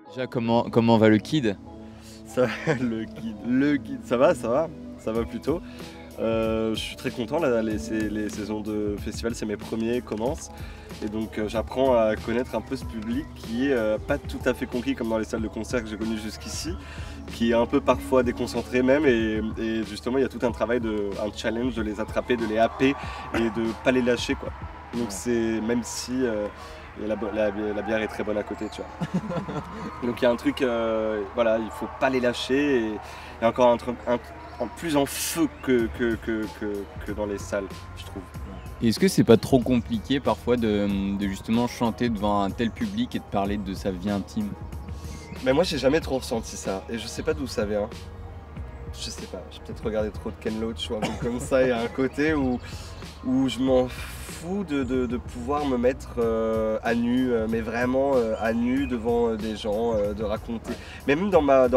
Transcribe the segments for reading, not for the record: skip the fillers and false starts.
Déjà, comment va le kid? Ça va, le guide, ça va plutôt. Je suis très content, là, les saisons de festival, c'est mes premiers, commencent. Et donc j'apprends à connaître un peu ce public qui est pas tout à fait conquis comme dans les salles de concert que j'ai connues jusqu'ici, qui est un peu parfois déconcentré même. Et justement, il y a tout un travail, un challenge de les attraper, de les happer et de pas les lâcher, quoi. Donc c'est, même si la bière est très bonne à côté, tu vois. Donc il y a un truc, voilà, il faut pas les lâcher. Et il y a encore un truc plus en feu que dans les salles, je trouve. Et est-ce que c'est pas trop compliqué parfois de justement chanter devant un tel public et de parler de sa vie intime? Mais moi j'ai jamais trop ressenti ça et je sais pas d'où ça vient. Je sais pas, j'ai peut-être regardé trop de Ken Loach ou un truc comme ça. Il y a un côté où je m'en fous de pouvoir me mettre à nu, mais vraiment à nu devant des gens, de raconter. Mais même dans ma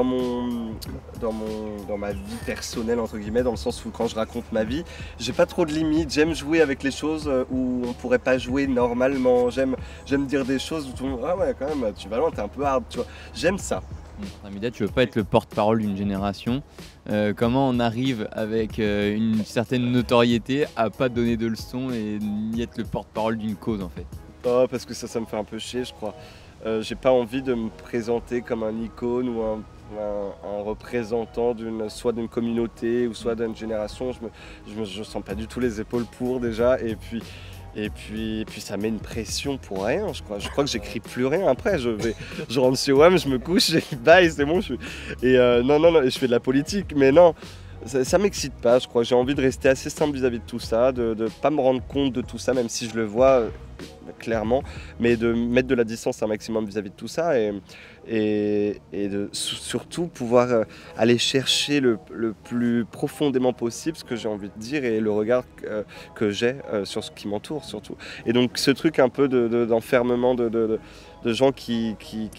vie personnelle, entre guillemets, dans le sens où quand je raconte ma vie, j'ai pas trop de limites. J'aime jouer avec les choses où on pourrait pas jouer normalement. J'aime dire des choses où tout le monde, ah ouais, quand même, tu vas loin, t'es un peu hard, tu vois. J'aime ça. Ramida, tu veux pas être le porte-parole d'une génération. Comment on arrive avec une certaine notoriété à pas donner de leçons et ni être le porte-parole d'une cause en fait? Oh, parce que ça me fait un peu chier, je crois. J'ai pas envie de me présenter comme un icône ou un représentant soit d'une communauté ou soit d'une génération. Je sens pas du tout les épaules pour déjà. Et puis ça met une pression pour rien, je crois. Je crois que j'écris plus rien après. Je rentre chez WAM, je me couche et bye, c'est bon. Non, et je fais de la politique, mais non, ça m'excite pas. Je crois que j'ai envie de rester assez simple vis-à-vis de tout ça, de pas me rendre compte de tout ça, même si je le vois clairement, mais de mettre de la distance un maximum vis-à-vis de tout ça et de surtout pouvoir aller chercher le plus profondément possible ce que j'ai envie de dire et le regard que j'ai sur ce qui m'entoure surtout. Et donc ce truc un peu d'enfermement de gens qui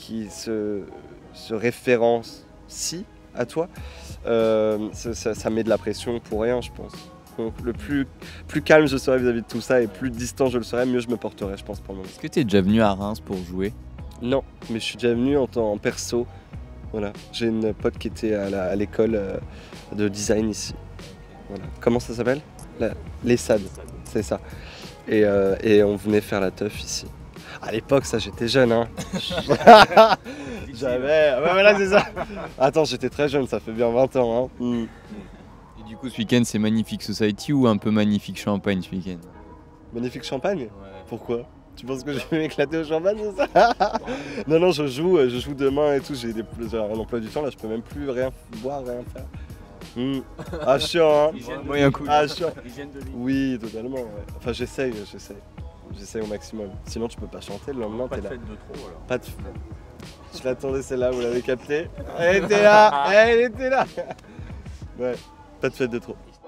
se référencient à toi, ça met de la pression pour rien, je pense. Donc le plus calme je serai vis-à-vis de tout ça et plus distant je le serai, mieux je me porterai, je pense, pour le moment. Est-ce que tu es déjà venu à Reims pour jouer? Non, mais je suis déjà venu en perso. Voilà. J'ai une pote qui était à l'école de design ici. Voilà. Comment ça s'appelle? L'ESSAD, c'est ça. Et on venait faire la teuf ici. À l'époque, ça, j'étais jeune, hein. J'avais... Ouais, voilà, c'est ça. Attends, j'étais très jeune, ça fait bien 20 ans, hein. Et du coup, ce week-end, c'est Magnifique Society ou un peu Magnifique Champagne ce week-end? Magnifique Champagne? Ouais. Pourquoi? Tu penses que je vais m'éclater au champagne, c'est ça? Non, je joue demain et tout, j'ai un emploi du temps, là, je peux même plus rien boire, rien faire. Ah, chiant, hein? Moyen coup. Ah, chiant. Oui, totalement, ouais. Enfin, j'essaye au maximum. Sinon, tu peux pas chanter, le lendemain, t'es là. Pas de fête de trop, alors. Pas de fête. Je l'attendais, celle-là, vous l'avez capté? Elle était là! Elle était là! Ouais, pas de fête de trop.